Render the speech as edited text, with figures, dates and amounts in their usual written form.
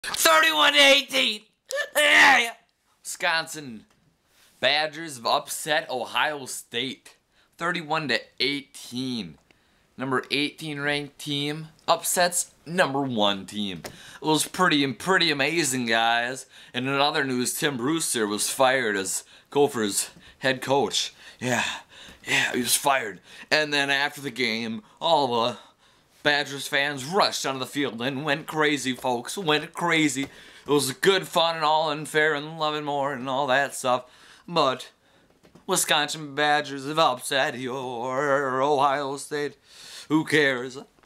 31-18. Wisconsin Badgers have upset Ohio State 31-18. Number 18 ranked team upsets number 1 team. It was pretty amazing, guys. And in other news, Tim Brewster was fired as Gophers head coach. Yeah, he was fired. And then after the game, all the Badgers fans rushed onto the field and went crazy, folks. Went crazy. It was good fun and all, and fair and loving more and all that stuff. But Wisconsin Badgers have upset your Ohio State. Who cares?